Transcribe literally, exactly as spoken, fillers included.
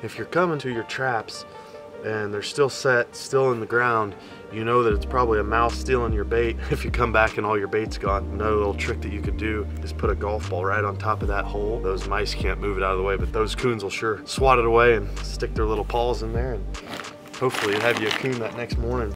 If you're coming to your traps and they're still set, still in the ground, you know that it's probably a mouse stealing your bait. If you come back and all your bait's gone, another little trick that you could do is put a golf ball right on top of that hole. Those mice can't move it out of the way, but those coons will sure swat it away and stick their little paws in there, and hopefully have you a coon that next morning.